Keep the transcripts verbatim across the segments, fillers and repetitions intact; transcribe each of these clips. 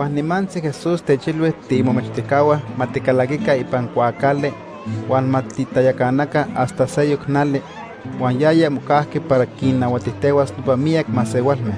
Juan nimansi Jesús techilui tiimomachtihkaua matikalakica ipan kuacali, Juan matitayakanaka hasta seyok nali, Juan yaya mukahki para kinnauatihtiuas nopa miak masewalmeh.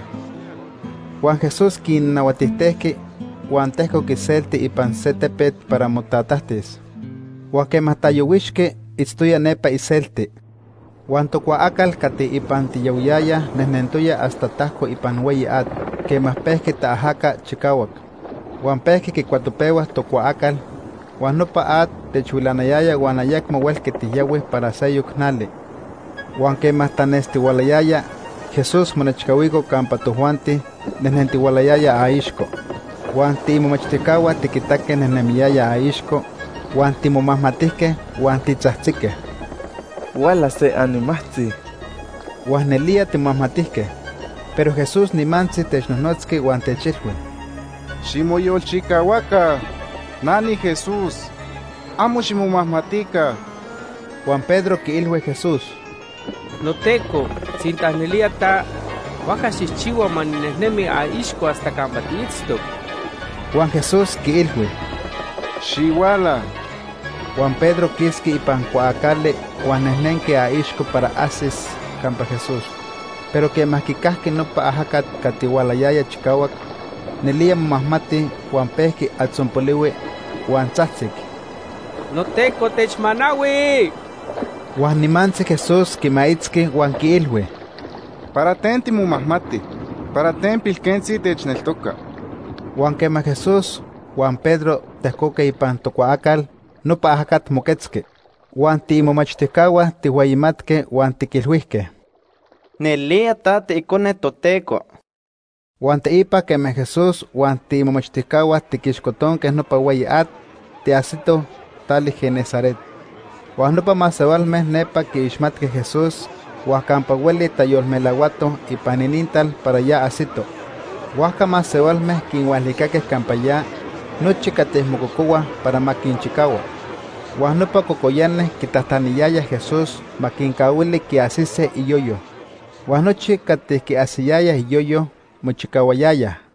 Juan Jesús kinnauatihtehki, Juan tehko kiselti ipan se tepet para motatahtis. Juan kemah tayowixki itztoya nepa iselti. Juan tokuaakal kati ipan tiyauyaya nehnentoya hasta tahko ipan weyi at, kemah pehki taahaka chikawak. Juan pehki kikuatopeuah tokuaakal, Juan nopa at techuilanayaya Juan ayakmo uelki tiyawih para seyok nali. Juan kemah tanestiualayaya, Jesús monechkawiko kampa tohuanti nehnentiualayaya aixko. Juan tiimomachtihkauah tikitake nehnemiyaya aixko, Juan timomahmatihkeh Juan titzahtziqueh. Wala se animahti. Juan nelia timomahmatihkeh, pero Jesús nimantzi technohnotzki Juan techilhui: Ximoyolchikauaka, nani Jesús, amo ximomahmatika. Juan Pedro kiilhui Jesús: Noteco, sintahnelia ta, waka xixchiua maninehnemi aixko hasta kampa tiitztok. Juan Jesús kiilhui: Xiuala. Juan Pedro kiski ipan kuaakali Juan nehnenki aixko para asis kampa Jesús. Pero kemah kikahki nopa ahakat katiualayaya chikawak, nelia momahmati Juan pehki atzonpoliui Juan tzahtzik: Noteco techmanaui. Juan nimantzi Jesús kimaitzki Juan kiilhui: Para ten timomahmati, para ten pilkentzi techneltoka. Juan kemah Jesús Juan Pedro tehkoke ipan tokuaakal, nopa ahakat moketzki. Juan tiimomachtihkauah tiueyimatkeh Juan tikilhuihkeh: Nelia ta tiikone toteco. Juan teipa kemah Jesús Juan tiimomachtihkauah tikixkotonkeh nopa weyi at, tiahsitoh tali Genezaret. Juan nopa masewalmeh nepa kiixmatkeh Jesús, Juan kampa ueli tayolmelauatoh ipan inintal para ya ahsito. Huajka masewalmeh kinhualikakeh kampa ya, nochi kateh mokokowah para makinchikaua. Juan nopa kokoyaneh kitahtaniyaya Jesús makinkauili kiahsiseh iyoyo. Juan nochi kateh kiahsiyayah iyoyo mochikauayayah.